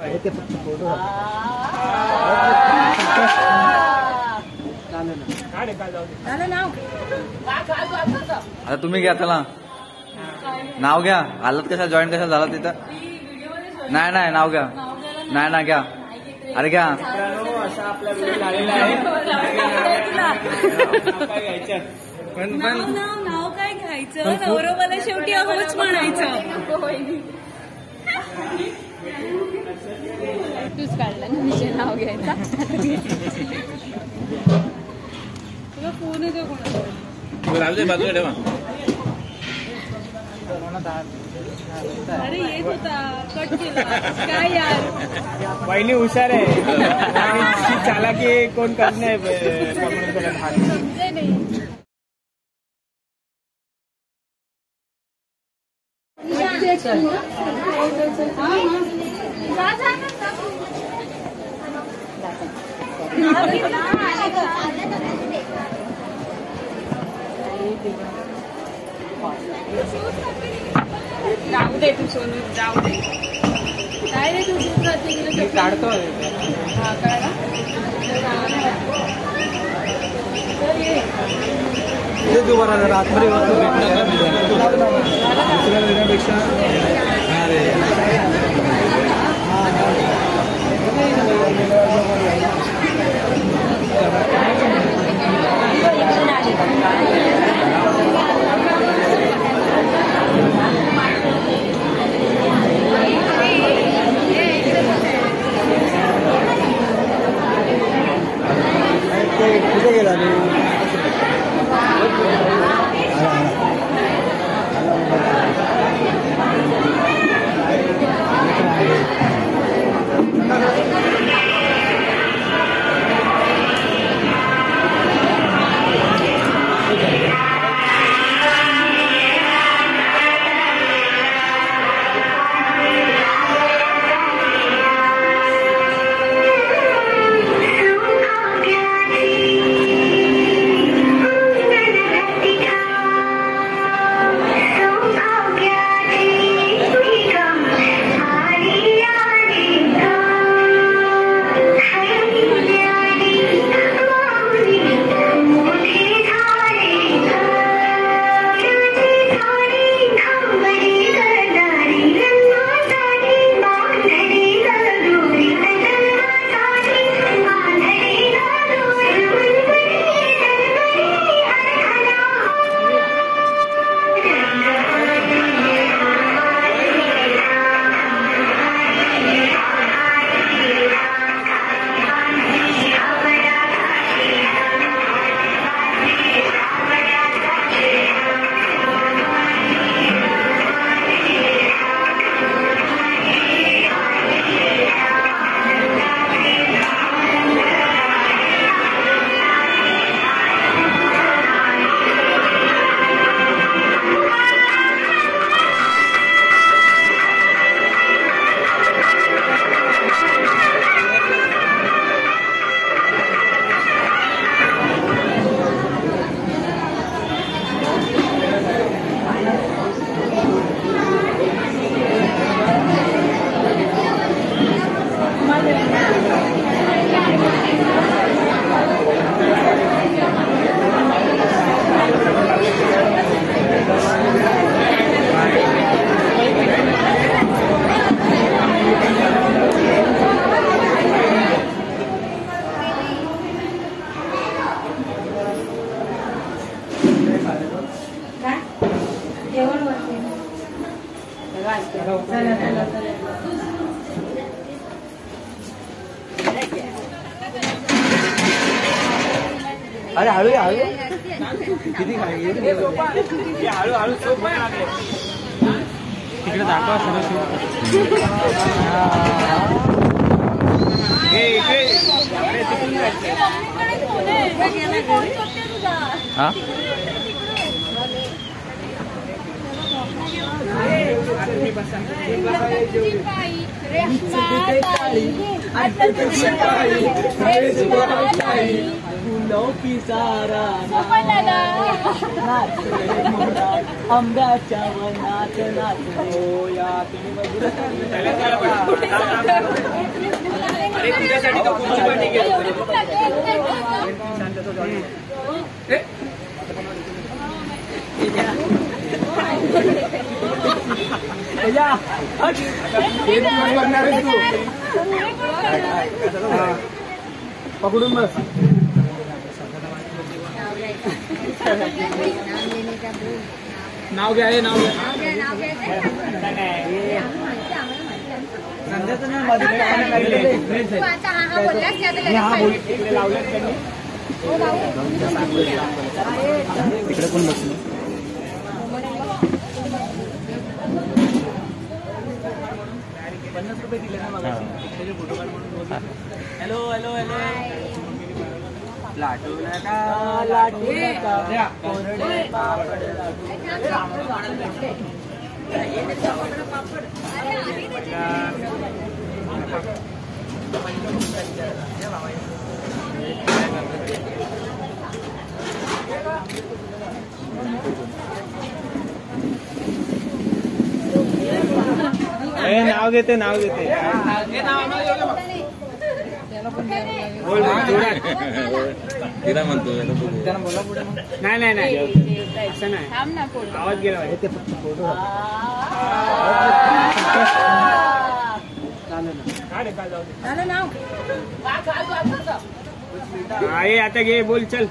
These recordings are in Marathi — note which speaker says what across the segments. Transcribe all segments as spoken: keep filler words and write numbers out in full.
Speaker 1: आता तुम्ही घ्या त्याला नाव घ्या. हालत कशा जॉईन कशा झाला तिथं. नाही नाही नाव घ्या. नाही ना घ्या. अरे घ्या.
Speaker 2: असा आपला व्हिडिओ झालेला आहे. पण पण
Speaker 3: नाव काय घ्यायचं. गौरवाला शेवटी अहोच म्हणायचं. तूच काढला ना विषय नाव घ्यायचा. तुला फोन येतो कोणाचा.
Speaker 1: बाजूला ठेवा.
Speaker 3: अरे येत होता कट केला काय यार.
Speaker 2: वहिनी हुशार आहे. चालाकी कोण करत नाही.
Speaker 3: समजे नाही. जाऊ दे तू सोनू जाऊ दे. काय रे तू
Speaker 2: काढतो.
Speaker 3: हा काढा.
Speaker 2: तू बरा रात्री देण्यापेक्षा कुठे गेला रे. अरे हळू हळू किती हळू हळू तिकडे दाखवा
Speaker 3: हा
Speaker 2: फुलो की सारा
Speaker 3: पडला
Speaker 2: आंब्याच्या वनात नाचलो या तुम्ही अरे तुझ्यासाठी तो खुर्ची पाठी गेलो पकडून बस नाव घ्या हे नाव घ्या तिकडे कोण बसलं पन्नास रुपये दिले ना मला त्याचे फोटो काढ म्हणून हॅलो हॅलो हॅलो लाटू नका लाटू नका कोरडे पापड नाव घेते नाव घेते
Speaker 1: तिला म्हणतो
Speaker 2: नाही नाही नाही असं नाही आवाज गेला पाहिजे फक्त फोटो आहे आता घे बोल चल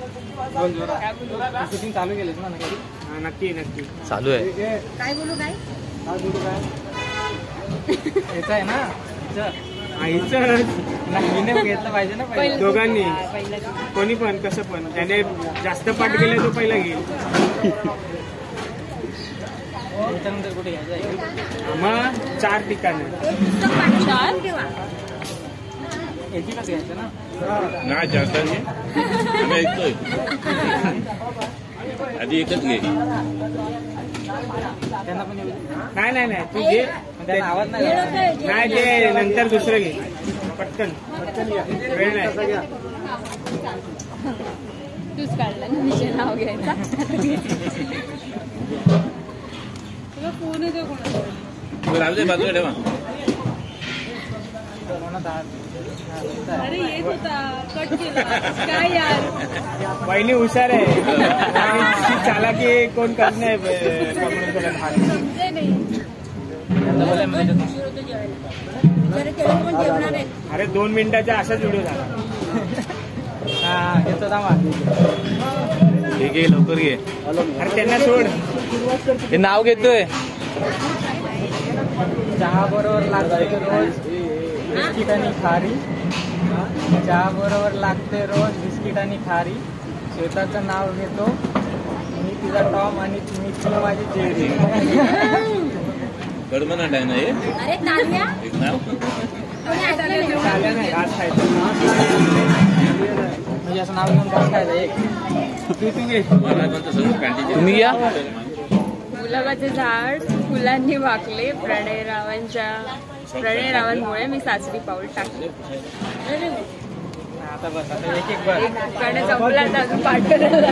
Speaker 2: शूटिंग चालू केलं ना नक्की नक्की
Speaker 1: चालू आहे
Speaker 3: काय बोलू काय
Speaker 2: काय बोलू काय याचा आहे ना आईचं घेतलं पाहिजे ना दोघांनी कोणी पण कसं पण त्याने जास्त पाठ केलं तो पहिला घेईल त्याच्यानंतर कुठे घ्यायचं मग चार ठिकाणी याची का घ्यायचं ना
Speaker 1: नाही जास्त आम्ही ऐकतोय आधी एकच घे
Speaker 2: त्यांना पण नाही नाही नाही तू घे त्यांना आवाज नाही नाही ते नंतर दुसरं घे पटकन पटकन वेळ नाही
Speaker 3: तूच काढला ना विषय नाव घ्यायचा तुला फोन येतो कोणाचा
Speaker 1: राहू दे बाजूला ठेवा
Speaker 3: अरे येत होता कट केला काय यार
Speaker 2: वहिनी हुशार आहे चालाकी कोण करत नाही
Speaker 3: समजे नाही
Speaker 2: अरे दोन मिनिटाचा असाच व्हिडिओ झाला हा घेतो थांबा
Speaker 1: ठीक आहे लवकर घे
Speaker 2: अरे त्यांना सोड
Speaker 1: हे नाव घेतोय
Speaker 2: चहा बरोबर लागते रोज बिस्किट आणि खारी चहा बरोबर लागते रोज बिस्किट आणि खारी श्वेताचं नाव घेतो मी तिचा टॉम आणि मी तुला माझी जेडी
Speaker 1: कडमनाट आहे ना हे
Speaker 3: अरे तात्या
Speaker 1: एक नाव
Speaker 2: चालेल नाही घास खायचं म्हणजे असं नाव घेऊन घास खायचं एक तू तू घे
Speaker 1: मला पण तसं पॅन्टीचे तुम्ही या
Speaker 3: गुलाबाचे झाड फुलांनी वाकले प्रणयरावांच्या प्रणयरावांमुळे मी सासरी पाऊल टाकले
Speaker 2: आता बस आता एक एक बस
Speaker 3: कडे संपला तर अजून पाठ करायला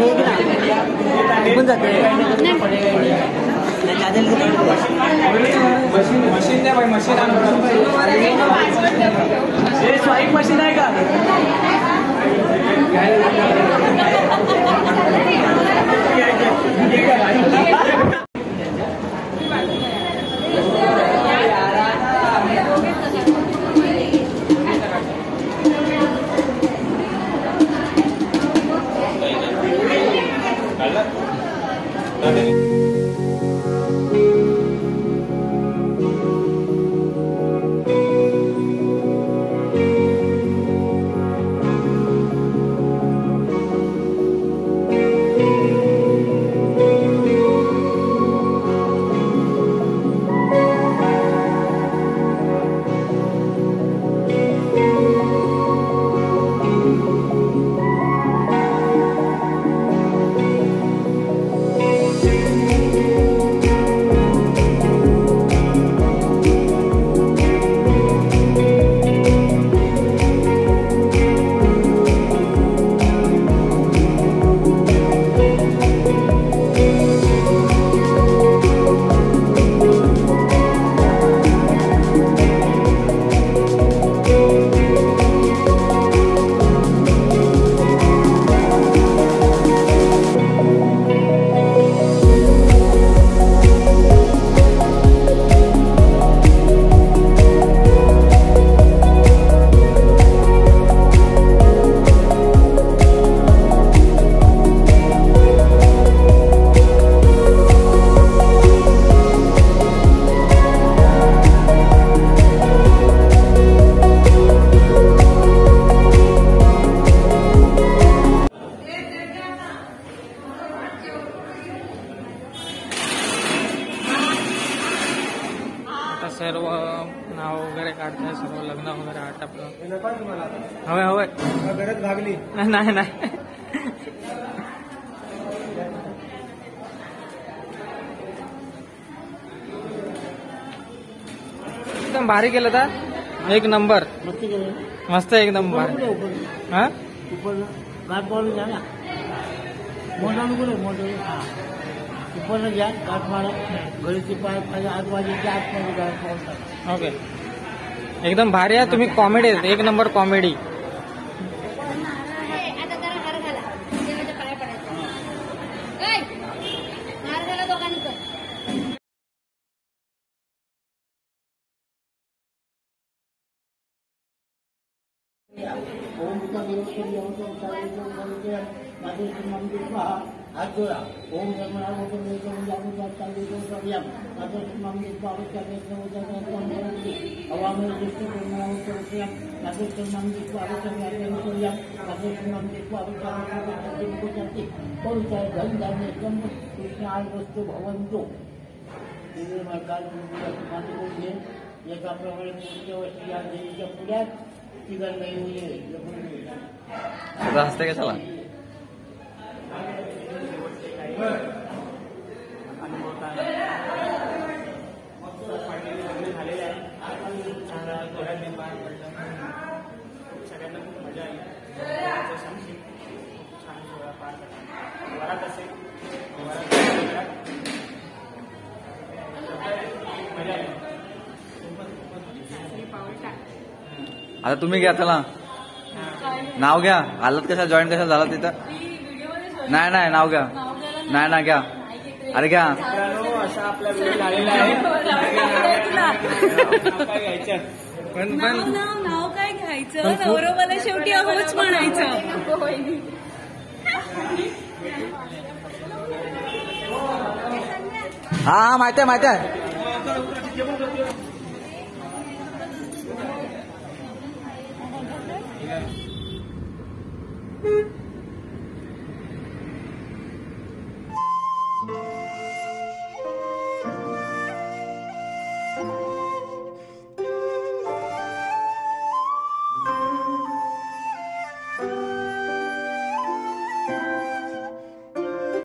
Speaker 2: निघून जाते मशीन नाही भाई मशीन स्वाईप मशीन आहे का सर्व नाव वगैरे काढताय सर्व लग्न वगैरे आटपलं हवंय हवंय गरज भागली नाही नाही एकदम भारी केलं तर एक नंबर मस्त एकदम भारी हा ऊपर घ्या काठ मारा गळीची पाय खाली आजूबाजूच्या आतमध्ये ओके एकदम भारी आहे तुम्ही कॉमेडी एक नंबर कॉमेडी
Speaker 4: हाथ जोड़ा ओम हवा में दृष्टि वस्तु भवंतो एकाप्रमाणे पुढच्या वर्षी या देवीच्या पुढ्यात तिघर नाही होईल
Speaker 1: हसते कशाला
Speaker 2: सगळ्यांना खूप मजा आली छान सोहळा पार वरात असेल मजा आली
Speaker 1: आता तुम्ही घ्या चला नाव घ्या हालत कशा जॉईन कशा झाला तिथं नाही नाही नाव घ्या नाही ना घ्या अरे घ्या
Speaker 2: असा आपला व्हिडिओ आलेला आहे काय घ्यायचं पण पण
Speaker 3: नाव काय घ्यायचं नवरोबाला शेवटी अहोच म्हणायचं
Speaker 1: हा हा माहिती आहे माहिती आहे